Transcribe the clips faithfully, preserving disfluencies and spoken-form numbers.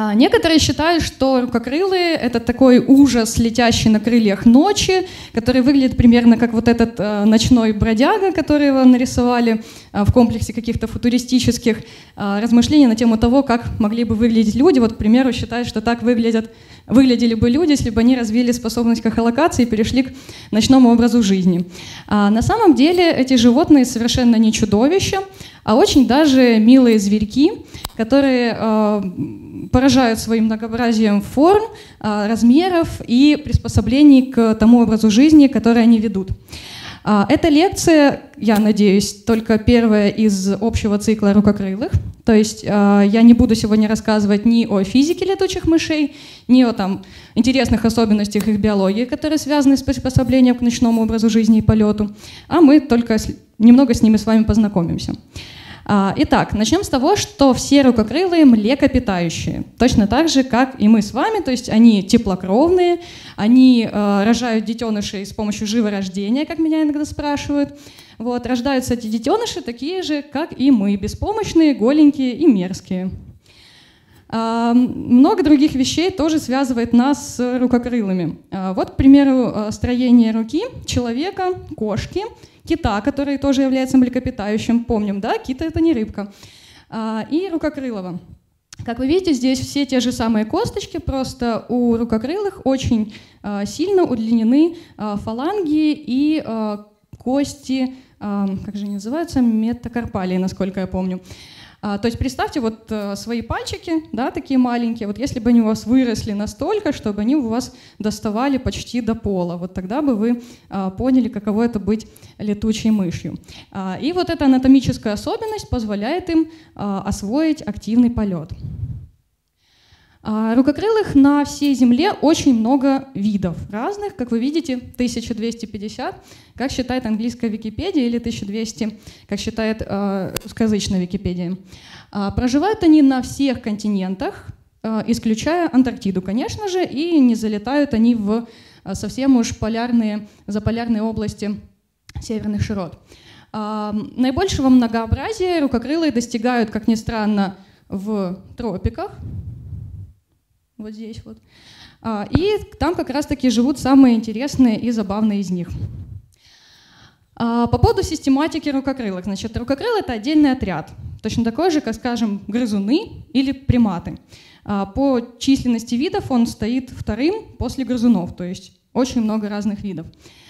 Некоторые считают, что рукокрылые — это такой ужас, летящий на крыльях ночи, который выглядит примерно как вот этот э, ночной бродяга, который его нарисовали э, в комплексе каких-то футуристических э, размышлений на тему того, как могли бы выглядеть люди. Вот, к примеру, считают, что так выглядят, выглядели бы люди, если бы они развили способность к эхолокации и перешли к ночному образу жизни. А на самом деле эти животные совершенно не чудовища, а очень даже милые зверьки, которые э, поражают своим многообразием форм, э, размеров и приспособлений к тому образу жизни, который они ведут. Э, эта лекция, я надеюсь, только первая из общего цикла рукокрылых. То есть э, я не буду сегодня рассказывать ни о физике летучих мышей, ни о там, интересных особенностях их биологии, которые связаны с приспособлением к ночному образу жизни и полету, а мы только с, немного с ними с вами познакомимся. Итак, начнем с того, что все рукокрылые млекопитающие, точно так же, как и мы с вами, то есть они теплокровные, они э, рожают детенышей с помощью живорождения, как меня иногда спрашивают. Вот, рождаются эти детеныши такие же, как и мы, беспомощные, голенькие и мерзкие. Э, много других вещей тоже связывает нас с рукокрылыми. Э, вот, к примеру, строение руки человека, кошки, кита, который тоже является млекопитающим. Помним, да, кит — это не рыбка. И рукокрылого. Как вы видите, здесь все те же самые косточки, просто у рукокрылых очень сильно удлинены фаланги и кости, как же они называются, метакарпалии, насколько я помню. То есть представьте вот свои пальчики, да, такие маленькие, вот если бы они у вас выросли настолько, чтобы они у вас доставали почти до пола, вот тогда бы вы поняли, каково это быть летучей мышью. И вот эта анатомическая особенность позволяет им освоить активный полет. Рукокрылых на всей Земле очень много видов разных, как вы видите, тысяча двести пятьдесят, как считает английская Википедия, или тысяча двести, как считает э, русскоязычная Википедия. А, проживают они на всех континентах, э, исключая Антарктиду, конечно же, и не залетают они в э, совсем уж полярные, заполярные области северных широт. А, наибольшего многообразия рукокрылые достигают, как ни странно, в тропиках. Вот здесь вот. И там как раз-таки живут самые интересные и забавные из них. По поводу систематики рукокрылых. Значит, рукокрылы — это отдельный отряд, точно такой же, как, скажем, грызуны или приматы. По численности видов он стоит вторым после грызунов, то есть очень много разных видов.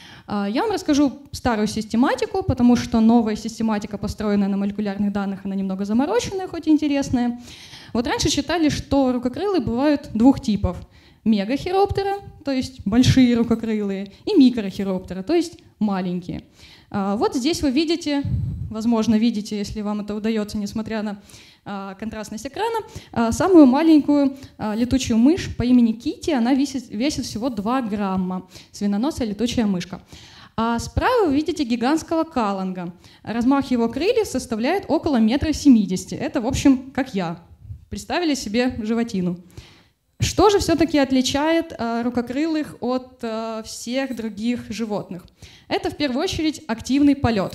Я вам расскажу старую систематику, потому что новая систематика, построенная на молекулярных данных, она немного замороченная, хоть и интересная. Вот раньше считали, что рукокрылые бывают двух типов. Мегахироптера, то есть большие рукокрылые, и микрохироптера, то есть маленькие. Вот здесь вы видите, возможно, видите, если вам это удается, несмотря на контрастность экрана, самую маленькую летучую мышь по имени Китти. Она весит, весит всего два грамма, свиноносая летучая мышка. А справа вы видите гигантского каланга. Размах его крыльев составляет около метра семидесяти. Это, в общем, как я. Представили себе животину. Что же все-таки отличает э, рукокрылых от э, всех других животных? Это в первую очередь активный полет.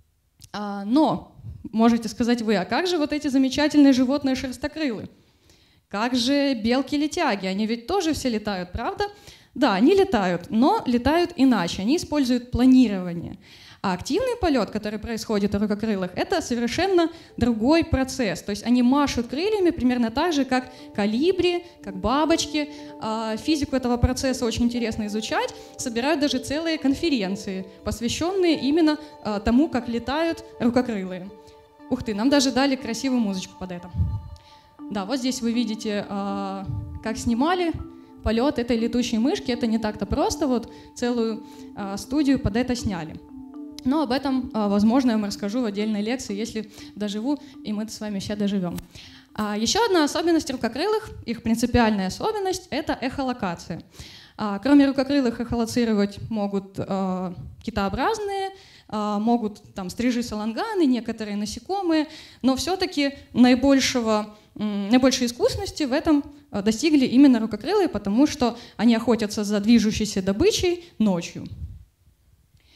А, но, можете сказать вы, а как же вот эти замечательные животные шерстокрылые? Как же белки-летяги? Они ведь тоже все летают, правда? Да, они летают, но летают иначе. Они используют планирование. А активный полет, который происходит у рукокрылых, это совершенно другой процесс. То есть они машут крыльями примерно так же, как колибри, как бабочки. Физику этого процесса очень интересно изучать. Собирают даже целые конференции, посвященные именно тому, как летают рукокрылые. Ух ты, нам даже дали красивую музычку под это. Да, вот здесь вы видите, как снимали полет этой летучей мышки. Это не так-то просто, вот целую студию под это сняли. Но об этом, возможно, я вам расскажу в отдельной лекции, если доживу, и мы с вами все доживем. Еще одна особенность рукокрылых, их принципиальная особенность — это эхолокация. Кроме рукокрылых эхолоцировать могут китообразные, могут там стрижи-саланганы, некоторые насекомые, но все-таки наибольшего, наибольшей искусности в этом достигли именно рукокрылые, потому что они охотятся за движущейся добычей ночью.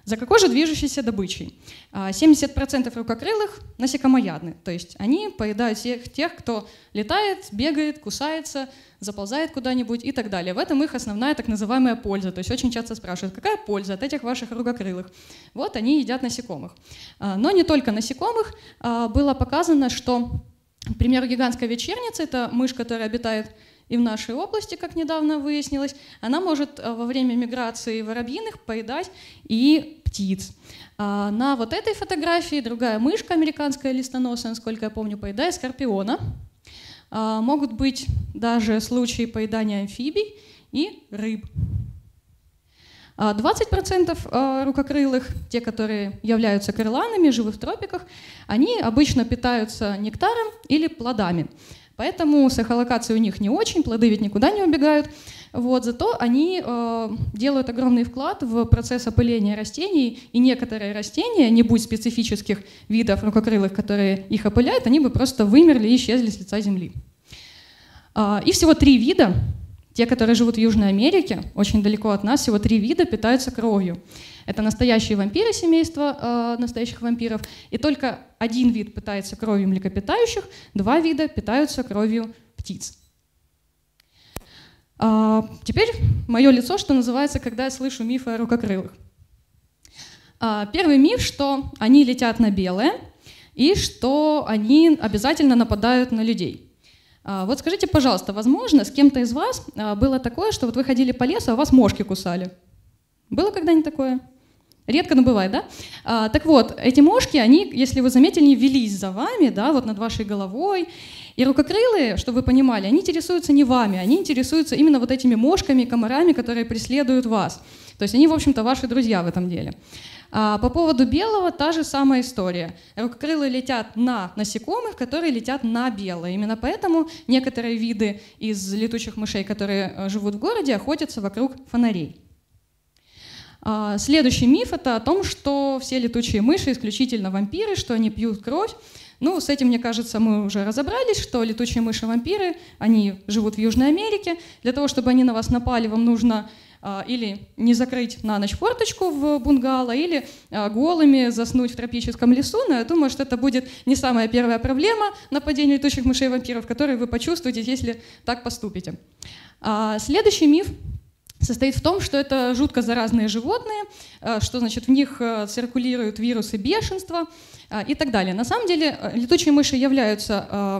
За какой же движущейся добычей? семьдесят процентов рукокрылых насекомоядны, то есть они поедают всех тех, кто летает, бегает, кусается, заползает куда-нибудь и так далее. В этом их основная так называемая польза. То есть очень часто спрашивают, какая польза от этих ваших рукокрылых? Вот они едят насекомых. Но не только насекомых. Было показано, что, к примеру, гигантская вечерница — это мышь, которая обитает и в нашей области, как недавно выяснилось, она может во время миграции воробьиных поедать и птиц. На вот этой фотографии другая мышка, американская листоносая, насколько я помню, поедает скорпиона. Могут быть даже случаи поедания амфибий и рыб. двадцать процентов рукокрылых, те, которые являются крыланами, живут в тропиках, они обычно питаются нектаром или плодами. Поэтому с эхолокацией у них не очень, плоды ведь никуда не убегают. Вот, зато они э, делают огромный вклад в процесс опыления растений, и некоторые растения, не будь специфических видов рукокрылых, которые их опыляют, они бы просто вымерли и исчезли с лица Земли. Э, и всего три вида, те, которые живут в Южной Америке, очень далеко от нас, всего три вида питаются кровью. Это настоящие вампиры семейства э, настоящих вампиров, и только один вид питается кровью млекопитающих, два вида питаются кровью птиц. А, теперь мое лицо, что называется, когда я слышу мифы о рукокрылых. А, первый миф, что они летят на белое и что они обязательно нападают на людей. А, вот скажите, пожалуйста, возможно, с кем-то из вас а, было такое, что вот вы ходили по лесу, а вас мошки кусали? Было когда-нибудь такое? Редко, но бывает, да? А, так вот, эти мошки, они, если вы заметили, не велись за вами, да, вот над вашей головой. И рукокрылые, чтобы вы понимали, они интересуются не вами, они интересуются именно вот этими мошками, комарами, которые преследуют вас. То есть они, в общем-то, ваши друзья в этом деле. А по поводу белого та же самая история. Рукокрылые летят на насекомых, которые летят на белое. Именно поэтому некоторые виды из летучих мышей, которые живут в городе, охотятся вокруг фонарей. Следующий миф — это о том, что все летучие мыши исключительно вампиры, что они пьют кровь. Ну, с этим, мне кажется, мы уже разобрались, что летучие мыши-вампиры, они живут в Южной Америке. Для того, чтобы они на вас напали, вам нужно а, или не закрыть на ночь форточку в бунгало, или а, голыми заснуть в тропическом лесу. Но я думаю, что это будет не самая первая проблема нападения летучих мышей-вампиров, которую вы почувствуете, если так поступите. А, следующий миф состоит в том, что это жутко заразные животные, что, значит, в них циркулируют вирусы бешенства и так далее. На самом деле летучие мыши являются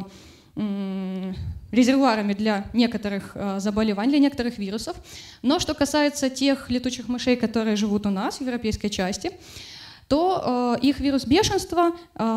резервуарами для некоторых заболеваний, для некоторых вирусов. Но что касается тех летучих мышей, которые живут у нас в европейской части, то их вирус бешенства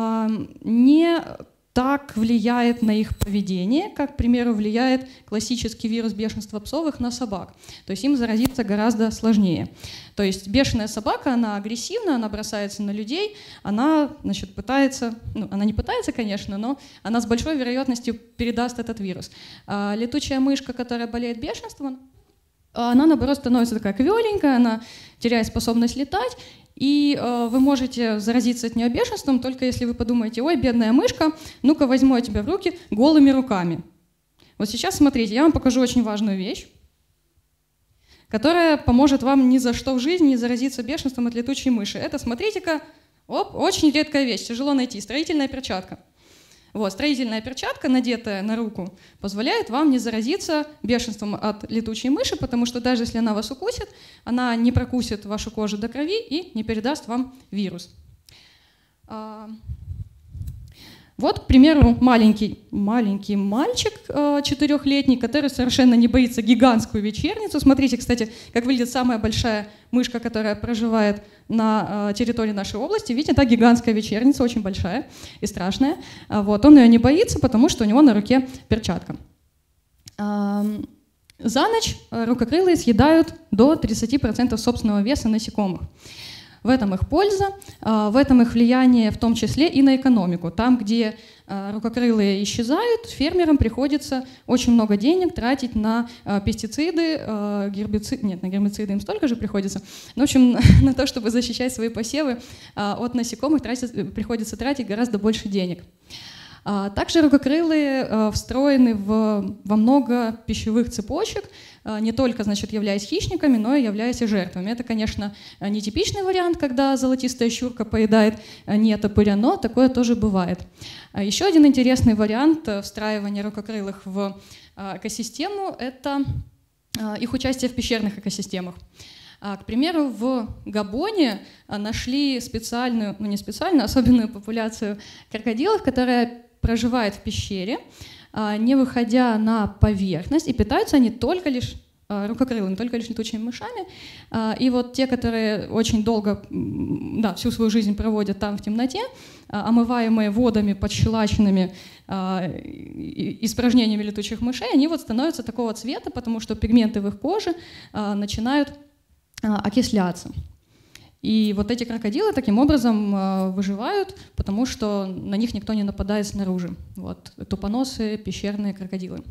не так влияет на их поведение, как, к примеру, влияет классический вирус бешенства псовых на собак. То есть им заразиться гораздо сложнее. То есть бешеная собака, она агрессивна, она бросается на людей, она, значит, пытается, ну, она не пытается, конечно, но она с большой вероятностью передаст этот вирус. А летучая мышка, которая болеет бешенством, она, наоборот, становится такая квеленькая, она теряет способность летать, и э, вы можете заразиться от нее бешенством, только если вы подумаете: ой, бедная мышка, ну-ка возьму я тебя в руки голыми руками. Вот сейчас смотрите, я вам покажу очень важную вещь, которая поможет вам ни за что в жизни не заразиться бешенством от летучей мыши. Это, смотрите-ка, оп, очень редкая вещь, тяжело найти, строительная перчатка. Вот, строительная перчатка, надетая на руку, позволяет вам не заразиться бешенством от летучей мыши, потому что даже если она вас укусит, она не прокусит вашу кожу до крови и не передаст вам вирус. Вот, к примеру, маленький, маленький мальчик четырехлетний, который совершенно не боится гигантскую вечерницу. Смотрите, кстати, как выглядит самая большая мышка, которая проживает на территории нашей области. Видите, это гигантская вечерница, очень большая и страшная. Вот, он ее не боится, потому что у него на руке перчатка. За ночь рукокрылые съедают до тридцати процентов собственного веса насекомых. В этом их польза, в этом их влияние в том числе и на экономику. Там, где рукокрылые исчезают, фермерам приходится очень много денег тратить на пестициды, гербициды, нет, на гербициды им столько же приходится, но, в общем, на то, чтобы защищать свои посевы от насекомых, тратить, приходится тратить гораздо больше денег. Также рукокрылые встроены в, во много пищевых цепочек, не только, значит, являясь хищниками, но и являясь и жертвами. Это, конечно, нетипичный вариант, когда золотистая щурка поедает нетопыря, но такое тоже бывает. Еще один интересный вариант встраивания рукокрылых в экосистему — это их участие в пещерных экосистемах. К примеру, в Габоне нашли специальную, ну не специальную, особенную популяцию крокодилов, которая проживает в пещере, не выходя на поверхность, и питаются они только лишь рукокрылыми, только лишь летучими мышами. И вот те, которые очень долго, да, всю свою жизнь проводят там в темноте, омываемые водами, подщелаченными испражнениями летучих мышей, они вот становятся такого цвета, потому что пигменты в их коже начинают окисляться. И вот эти крокодилы таким образом выживают, потому что на них никто не нападает снаружи. Вот, тупоносые пещерные крокодилы.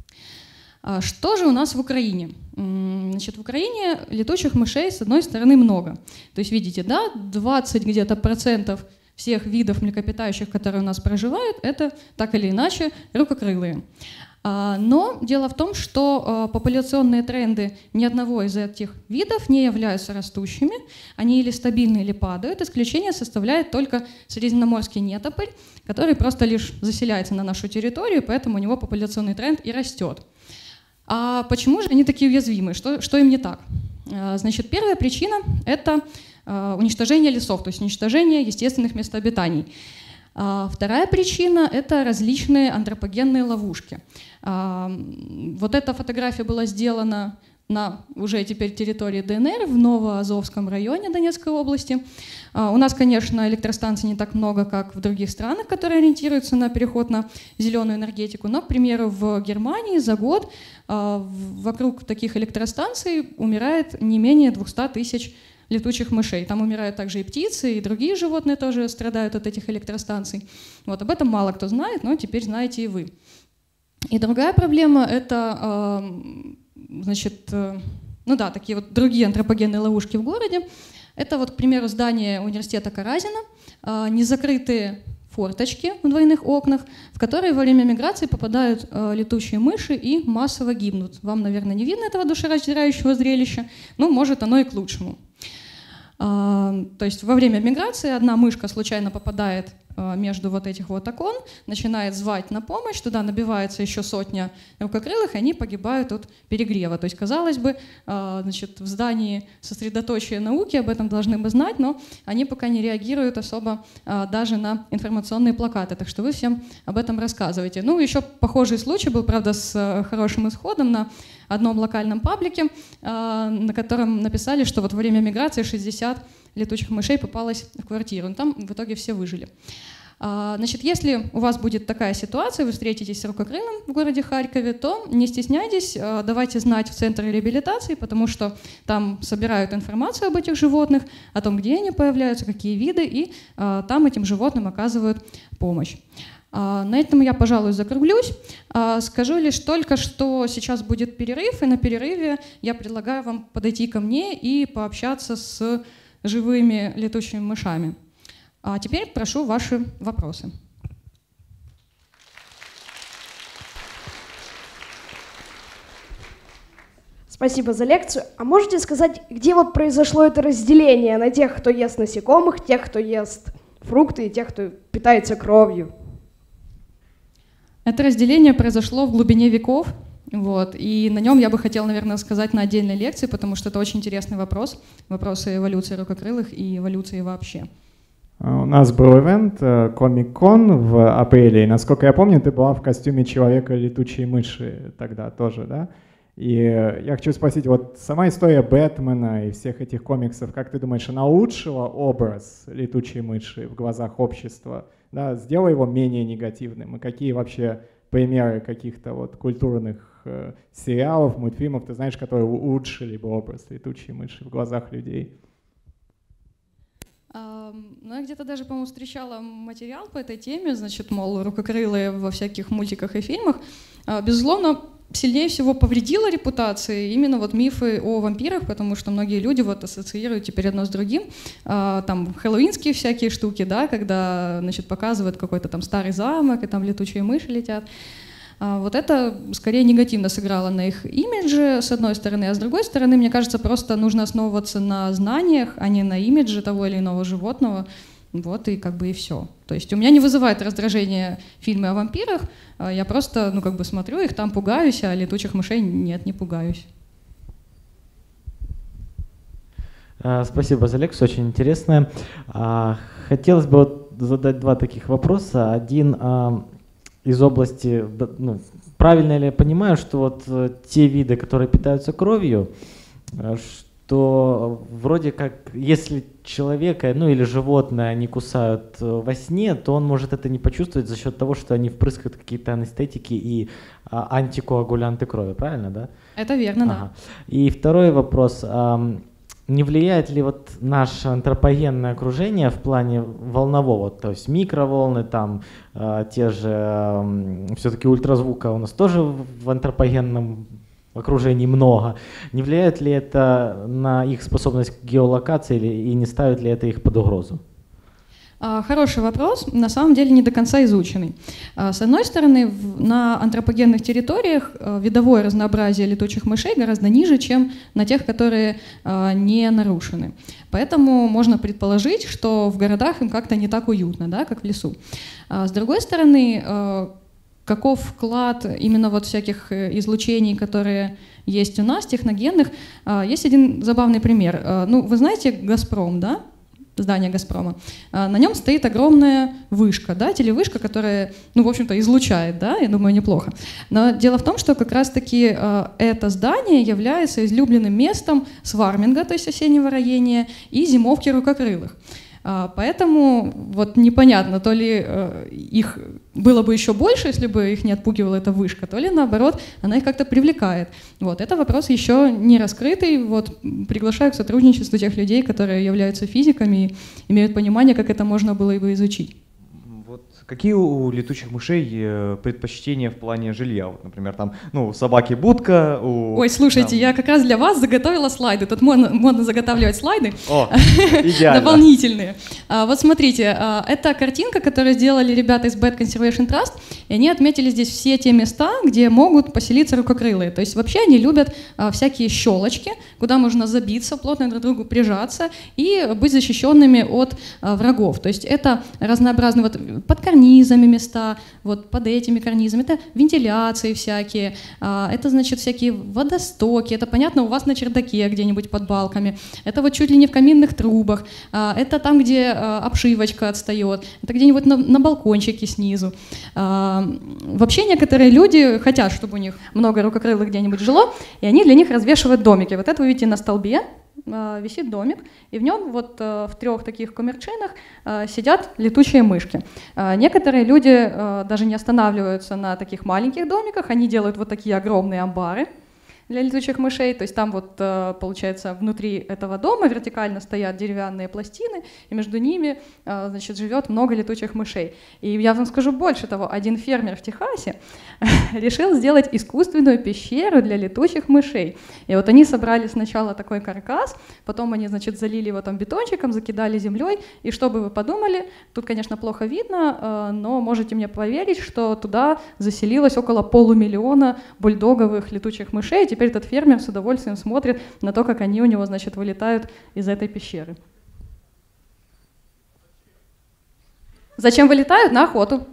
Что же у нас в Украине? Значит, в Украине летучих мышей, с одной стороны, много. То есть, видите, да, двадцать где-то процентов всех видов млекопитающих, которые у нас проживают, это так или иначе рукокрылые. Но дело в том, что популяционные тренды ни одного из этих видов не являются растущими, они или стабильны, или падают. Исключение составляет только средиземноморский нетопырь, который просто лишь заселяется на нашу территорию, поэтому у него популяционный тренд и растет. А почему же они такие уязвимы? Что, что им не так? Значит, первая причина — это уничтожение лесов, то есть уничтожение естественных мест обитаний. Вторая причина — это различные антропогенные ловушки. Вот эта фотография была сделана на уже теперь территории ДНР в Новоазовском районе Донецкой области. У нас, конечно, электростанций не так много, как в других странах, которые ориентируются на переход на зеленую энергетику, но, к примеру, в Германии за год вокруг таких электростанций умирает не менее двухсот тысяч летучих мышей. Там умирают также и птицы, и другие животные тоже страдают от этих электростанций. Вот, об этом мало кто знает, но теперь знаете и вы. И другая проблема — это, значит, ну да, такие вот другие антропогенные ловушки в городе. Это вот, к примеру, здание университета Каразина, незакрытые форточки в двойных окнах, в которые во время миграции попадают летучие мыши и массово гибнут. Вам, наверное, не видно этого душераздирающего зрелища, но может оно и к лучшему. То есть во время миграции одна мышка случайно попадает между вот этих вот окон, начинает звать на помощь, туда набивается еще сотня рукокрылых, и они погибают от перегрева. То есть, казалось бы, значит, в здании сосредоточие науки, об этом должны бы знать, но они пока не реагируют особо даже на информационные плакаты, так что вы всем об этом рассказываете. Ну, еще похожий случай был, правда, с хорошим исходом на одном локальном паблике, на котором написали, что вот во время миграции шестьдесят летучих мышей попалось в квартиру. Там в итоге все выжили. Значит, если у вас будет такая ситуация, вы встретитесь с рукокрылым в городе Харькове, то не стесняйтесь, давайте знать в центре реабилитации, потому что там собирают информацию об этих животных, о том, где они появляются, какие виды, и там этим животным оказывают помощь. На этом я, пожалуй, закруглюсь. Скажу лишь только, что сейчас будет перерыв, и на перерыве я предлагаю вам подойти ко мне и пообщаться с живыми летучими мышами. А теперь прошу ваши вопросы. Спасибо за лекцию. А можете сказать, где вот произошло это разделение на тех, кто ест насекомых, тех, кто ест фрукты, и тех, кто питается кровью? Это разделение произошло в глубине веков. Вот, и на нем я бы хотела, наверное, сказать на отдельной лекции, потому что это очень интересный вопрос. Вопросы эволюции рукокрылых и эволюции вообще. У нас был ивент Комик-кон в апреле, и, насколько я помню, ты была в костюме человека-летучей мыши тогда тоже, да? И я хочу спросить, вот сама история Бэтмена и всех этих комиксов, как ты думаешь, она улучшила образ летучей мыши в глазах общества? Да, сделала его менее негативным? И какие вообще примеры каких-то вот культурных э, сериалов, мультфильмов, ты знаешь, которые улучшили бы образ летучей мыши в глазах людей? Ну, я где-то даже, по-моему, встречала материал по этой теме, значит, мол, рукокрылые во всяких мультиках и фильмах. Безусловно, сильнее всего повредило репутации именно вот мифы о вампирах, потому что многие люди вот ассоциируют теперь одно с другим. А, там хэллоуинские всякие штуки, да, когда, значит, показывают какой-то там старый замок, и там летучие мыши летят. А, вот это скорее негативно сыграло на их имидже, с одной стороны, а с другой стороны, мне кажется, просто нужно основываться на знаниях, а не на имидже того или иного животного. Вот и как бы и все. То есть у меня не вызывает раздражение фильмы о вампирах, я просто, ну, как бы смотрю их, там пугаюсь, а летучих мышей нет, не пугаюсь. Спасибо за лекцию, очень интересная. Хотелось бы вот задать два таких вопроса. Один из области, ну, правильно ли я понимаю, что вот те виды, которые питаются кровью, то вроде как, если человека, ну или животное они кусают во сне, то он может это не почувствовать за счет того, что они впрыскают какие-то анестетики и а, антикоагулянты крови, правильно, да? Это верно, ага. Да. И второй вопрос. А, не влияет ли вот наше антропогенное окружение в плане волнового, то есть микроволны, там а, те же, а, все-таки ультразвука у нас тоже в антропогенном окружении много. Не влияет ли это на их способность к геолокации или, и не ставит ли это их под угрозу? Хороший вопрос, на самом деле не до конца изученный. С одной стороны, на антропогенных территориях видовое разнообразие летучих мышей гораздо ниже, чем на тех, которые не нарушены. Поэтому можно предположить, что в городах им как-то не так уютно, да, как в лесу. С другой стороны, каков вклад именно вот всяких излучений, которые есть у нас, техногенных. Есть один забавный пример. Ну, вы знаете «Газпром», да? Здание «Газпрома». На нем стоит огромная вышка, да, телевышка, которая, ну, в общем-то, излучает, да, я думаю, неплохо. Но дело в том, что как раз-таки это здание является излюбленным местом сварминга, то есть осеннего роения, и зимовки рукокрылых. Поэтому вот непонятно, то ли э, их было бы еще больше, если бы их не отпугивала эта вышка, то ли наоборот, она их как-то привлекает. Вот, это вопрос еще не раскрытый. Вот, приглашаю к сотрудничеству тех людей, которые являются физиками и имеют понимание, как это можно было бы изучить. Какие у летучих мышей предпочтения в плане жилья? Вот, например, там, ну, у собаки будка, у... Ой, слушайте, там... я как раз для вас заготовила слайды. Тут можно, можно заготавливать слайды. О, идеально. Дополнительные. А, вот смотрите, а, это картинка, которую сделали ребята из Bat Conservation Trust, и они отметили здесь все те места, где могут поселиться рукокрылые. То есть вообще они любят а, всякие щелочки, куда можно забиться, плотно друг к другу прижаться и быть защищенными от а, врагов. То есть это разнообразные вот под карнизами места, вот под этими карнизами, это вентиляции всякие, это, значит, всякие водостоки, это, понятно, у вас на чердаке где-нибудь под балками, это вот чуть ли не в каминных трубах, это там, где обшивочка отстает, это где-нибудь на, на балкончике снизу. Вообще некоторые люди хотят, чтобы у них много рукокрылых где-нибудь жило, и они для них развешивают домики. Вот это вы видите на столбе, висит домик, и в нем вот в трех таких коммерчинах сидят летучие мышки. Некоторые люди даже не останавливаются на таких маленьких домиках, они делают вот такие огромные амбары для летучих мышей, то есть там вот, получается, внутри этого дома вертикально стоят деревянные пластины, и между ними, значит, живет много летучих мышей. И я вам скажу больше того, один фермер в Техасе решил сделать искусственную пещеру для летучих мышей. И вот они собрали сначала такой каркас, потом они, значит, залили его там бетончиком, закидали землей, и что бы вы подумали, тут, конечно, плохо видно, но можете мне поверить, что туда заселилось около полумиллиона бульдоговых летучих мышей. Теперь этот фермер с удовольствием смотрит на то, как они у него, значит, вылетают из этой пещеры. Зачем вылетают? На охоту.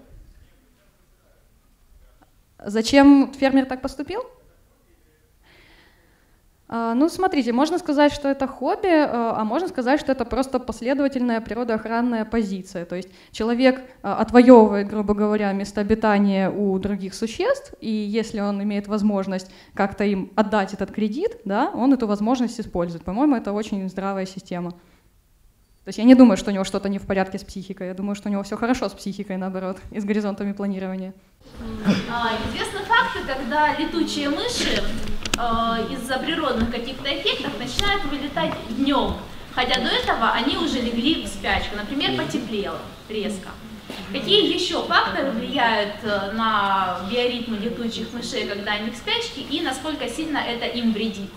Зачем фермер так поступил? Ну, смотрите, можно сказать, что это хобби, а можно сказать, что это просто последовательная природоохранная позиция. То есть человек отвоевывает, грубо говоря, место обитания у других существ, и если он имеет возможность как-то им отдать этот кредит, да, он эту возможность использует. По-моему, это очень здравая система. То есть я не думаю, что у него что-то не в порядке с психикой, я думаю, что у него все хорошо с психикой, наоборот, и с горизонтами планирования. Известны факты, когда летучие мыши э, из-за природных каких-то эффектов начинают вылетать днем, хотя до этого они уже легли в спячку, например, потеплело резко. Какие еще факторы влияют на биоритмы летучих мышей, когда они в спячке, и насколько сильно это им вредит?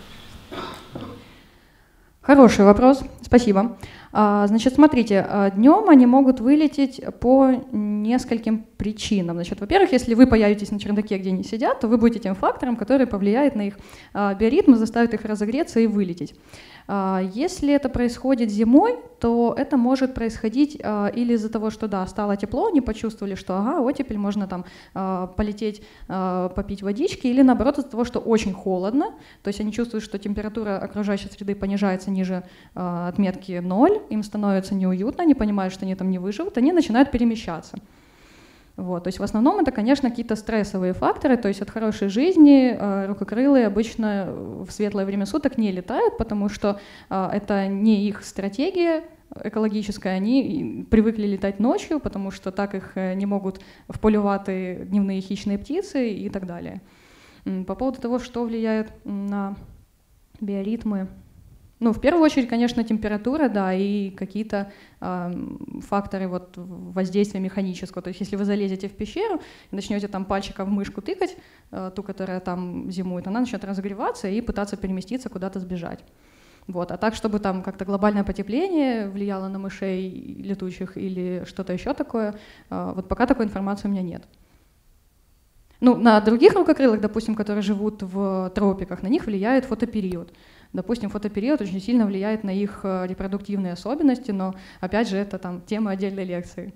Хороший вопрос, спасибо. Значит, смотрите, днем они могут вылететь по нескольким причинам. Значит, во-первых, если вы появитесь на чердаке, где они сидят, то вы будете тем фактором, который повлияет на их биоритмы, заставит их разогреться и вылететь. Если это происходит зимой, то это может происходить или из-за того, что да, стало тепло, они почувствовали, что ага, оттепель, можно там полететь попить водички, или наоборот из-за того, что очень холодно, то есть они чувствуют, что температура окружающей среды понижается ниже отметки ноль, им становится неуютно, они понимают, что они там не выживут, они начинают перемещаться. Вот, то есть в основном это, конечно, какие-то стрессовые факторы, то есть от хорошей жизни э, рукокрылые обычно в светлое время суток не летают, потому что э, это не их стратегия экологическая, они привыкли летать ночью, потому что так их не могут вполювати дневные хищные птицы и так далее. По поводу того, что влияет на биоритмы, ну, в первую очередь, конечно, температура, да, и какие-то э, факторы вот, воздействия механического. То есть если вы залезете в пещеру и начнете там пальчиком в мышку тыкать, э, ту, которая там зимует, она начнет разогреваться и пытаться переместиться, куда-то сбежать. Вот. А так, чтобы там как-то глобальное потепление влияло на мышей летучих или что-то еще такое, э, вот пока такой информации у меня нет. Ну, на других рукокрылых, допустим, которые живут в тропиках, на них влияет фотопериод. Допустим, фотопериод очень сильно влияет на их репродуктивные особенности, но, опять же, это там тема отдельной лекции.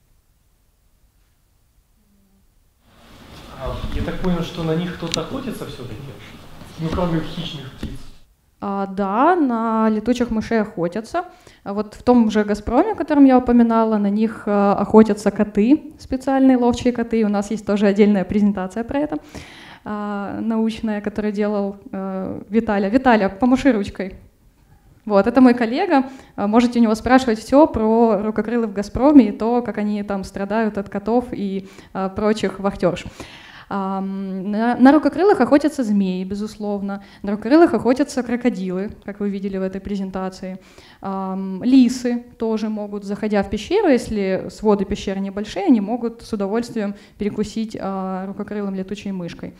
Я так понял, что на них кто-то охотится все-таки? Ну, кроме хищных птиц. А, да, на летучих мышей охотятся. А вот в том же «Газпроме», о котором я упоминала, на них а, охотятся коты, специальные ловчие коты. У нас есть тоже отдельная презентация про это. Научная, которую делал э, Виталя. Виталя, помаши ручкой. Вот, это мой коллега. Можете у него спрашивать все про рукокрылых в «Газпроме» и то, как они там страдают от котов и э, прочих вахтерш. А, на, на рукокрылых охотятся змеи, безусловно. На рукокрылых охотятся крокодилы, как вы видели в этой презентации. А, лисы тоже могут, заходя в пещеру, если своды пещеры небольшие, они могут с удовольствием перекусить а, рукокрылым летучей мышкой.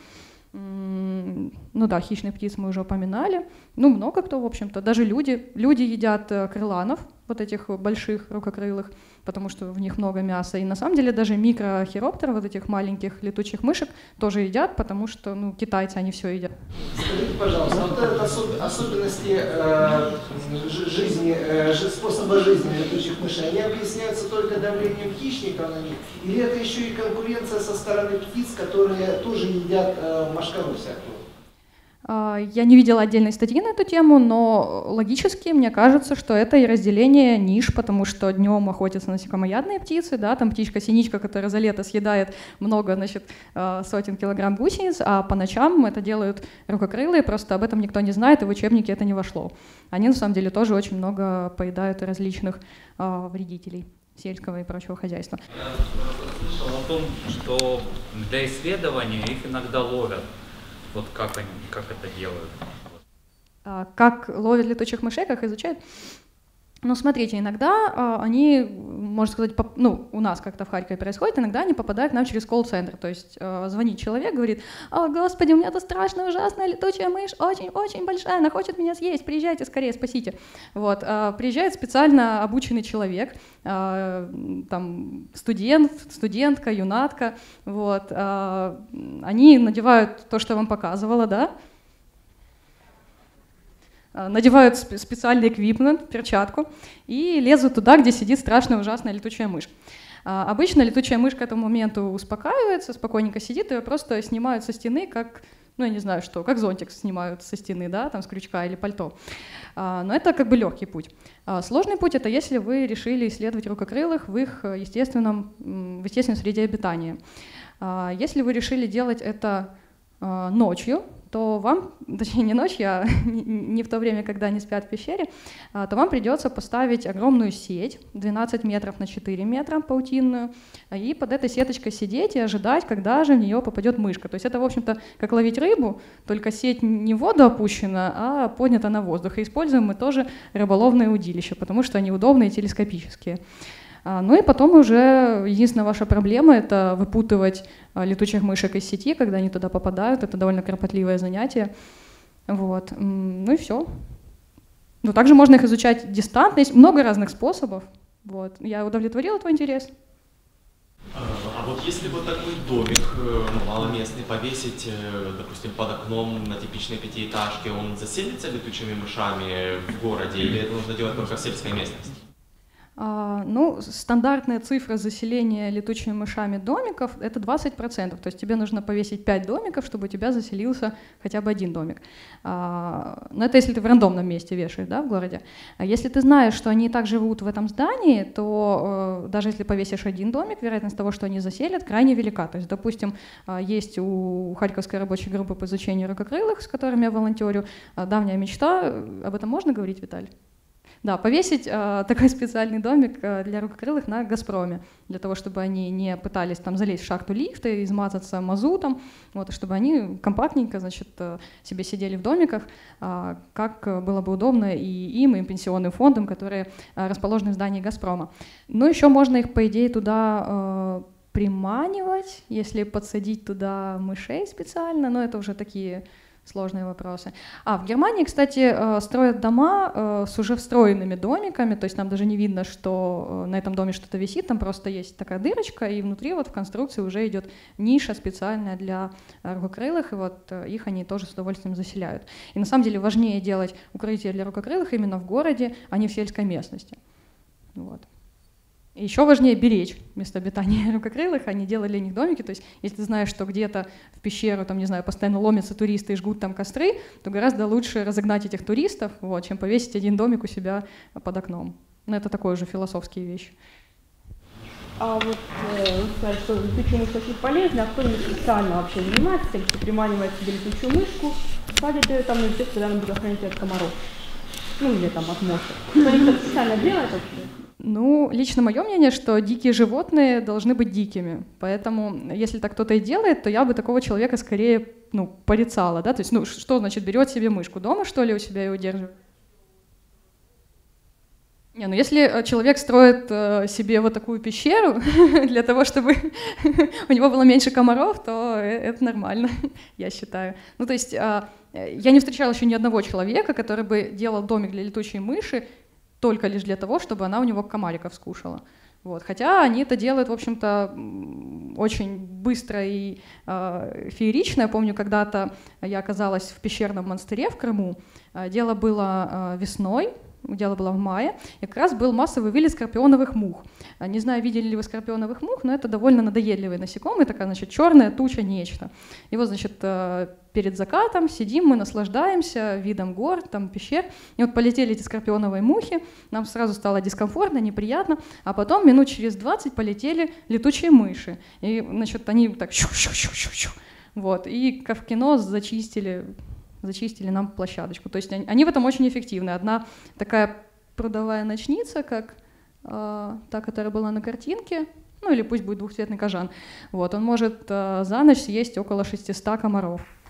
Ну да, хищных птиц мы уже упоминали. Ну, много кто, в общем-то. Даже люди. Люди едят крыланов, вот этих больших рукокрылых, потому что в них много мяса. И на самом деле даже микрохироптеры, вот этих маленьких летучих мышек, тоже едят, потому что, ну, китайцы, они все едят. Скажите, пожалуйста, вот это особенности э, жизни, э, способа жизни летучих мышей, они объясняются только давлением хищников на них? Или это еще и конкуренция со стороны птиц, которые тоже едят э, мошкару всякую? Я не видела отдельной статьи на эту тему, но логически мне кажется, что это и разделение ниш, потому что днем охотятся насекомоядные птицы, да, там птичка-синичка, которая за лето съедает много, значит, сотен килограмм гусениц, а по ночам это делают рукокрылые, просто об этом никто не знает, и в учебники это не вошло. Они на самом деле тоже очень много поедают различных э, вредителей сельского и прочего хозяйства. Я слышал о том, что для исследования их иногда ловят. Вот как они, как это делают? Как ловят летучих мышей, как изучают? Ну, смотрите, иногда а, они, можно сказать, поп- ну, у нас как-то в Харькове происходит, иногда они попадают к нам через колл-центр. То есть а, звонит человек, говорит: «О, господи, у меня тут страшная, ужасная летучая мышь, очень-очень большая, она хочет меня съесть, приезжайте скорее, спасите». Вот, а, приезжает специально обученный человек, а, там, студент, студентка, юнатка, вот, а, они надевают то, что я вам показывала, да, надевают специальный эквипмент, перчатку, и лезут туда, где сидит страшная ужасная летучая мышь. Обычно летучая мышь к этому моменту успокаивается, спокойненько сидит, ее просто снимают со стены, как, ну я не знаю что, как зонтик снимают со стены, да, там с крючка или пальто. Но это как бы легкий путь. Сложный путь — это если вы решили исследовать рукокрылых в их естественном, в естественной среде обитания. Если вы решили делать это ночью, то вам, точнее не ночью, а не в то время, когда они спят в пещере, то вам придется поставить огромную сеть, двенадцать метров на четыре метра, паутинную, и под этой сеточкой сидеть и ожидать, когда же в нее попадет мышка. То есть это, в общем-то, как ловить рыбу, только сеть не в воду опущена, а поднята на воздух. И используем мы тоже рыболовные удилища, потому что они удобные и телескопические. Ну и потом уже единственная ваша проблема — это выпутывать летучих мышек из сети, когда они туда попадают. Это довольно кропотливое занятие. Вот. Ну и все. Но также можно их изучать дистантно. Есть много разных способов. Вот. Я удовлетворила твой интерес? А вот если вот такой домик, ну, маломестный, повесить, допустим, под окном на типичной пятиэтажке, он заселится летучими мышами в городе или это нужно делать только в сельской местности? А, ну, стандартная цифра заселения летучими мышами домиков — это двадцать процентов. То есть тебе нужно повесить пять домиков, чтобы у тебя заселился хотя бы один домик. А, но это если ты в рандомном месте вешаешь, да, в городе. А если ты знаешь, что они и так живут в этом здании, то э, даже если повесишь один домик, вероятность того, что они заселят, крайне велика. То есть, допустим, есть у Харьковской рабочей группы по изучению ракокрылых, с которыми я волонтерю, давняя мечта. Об этом можно говорить, Виталий? Да, повесить э, такой специальный домик э, для рукокрылых на «Газпроме», для того, чтобы они не пытались там залезть в шахту лифта и измазаться мазутом, вот, и чтобы они компактненько, значит, э, себе сидели в домиках, э, как было бы удобно и им, и пенсионным фондам, которые э, расположены в здании «Газпрома». Ну, еще можно их, по идее, туда э, приманивать, если подсадить туда мышей специально, но это уже такие сложные вопросы. А в Германии, кстати, строят дома с уже встроенными домиками, то есть нам даже не видно, что на этом доме что-то висит, там просто есть такая дырочка, и внутри вот в конструкции уже идет ниша специальная для рукокрылых, и вот их они тоже с удовольствием заселяют. И на самом деле важнее делать укрытие для рукокрылых именно в городе, а не в сельской местности. Вот. И еще важнее беречь место обитания рукокрылых, а не делать для них домики. То есть, если ты знаешь, что где-то в пещеру, там, не знаю, постоянно ломятся туристы и жгут там костры, то гораздо лучше разогнать этих туристов, вот, чем повесить один домик у себя под окном. Но это такое же философские вещи. А вот э, вы сказали, что летучие мыши очень полезны, а кто-нибудь специально вообще занимается тем, что приманивает себе летучую мышку, садит ее там, и ждет, когда она будет охранять от комаров? Ну, или там от мошек. Кто-нибудь специально делает вообще? Ну, лично мое мнение, что дикие животные должны быть дикими. Поэтому, если так кто-то и делает, то я бы такого человека скорее, ну, порицала, да? То есть, ну, что значит берет себе мышку? Дома, что ли, у себя ее удерживает? Не, ну если человек строит э, себе вот такую пещеру для того, чтобы у него было меньше комаров, то это нормально, я считаю. Ну, то есть э, я не встречала еще ни одного человека, который бы делал домик для летучей мыши только лишь для того, чтобы она у него комариков скушала. Вот. Хотя они это делают, в общем-то, очень быстро и э, феерично. Я помню, когда-то я оказалась в пещерном монастыре в Крыму. Дело было э, весной, дело было в мае, и как раз был массовый вылет скорпионовых мух. Не знаю, видели ли вы скорпионовых мух, но это довольно надоедливые насекомые, такая, значит, черная туча, нечто. И вот, значит, перед закатом сидим, мы наслаждаемся видом гор, там, пещер, и вот полетели эти скорпионовые мухи, нам сразу стало дискомфортно, неприятно, а потом минут через двадцать полетели летучие мыши, и, значит, они так щу-щу-щу-щу-щу, вот, и как в кино зачистили зачистили нам площадочку. То есть они, они в этом очень эффективны. Одна такая прудовая ночница, как э, та, которая была на картинке, ну или пусть будет двухцветный кожан, вот, он может э, за ночь съесть около шестисот комаров.